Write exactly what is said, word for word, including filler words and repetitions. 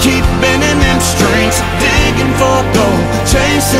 keep bending them strings, digging for gold, chasing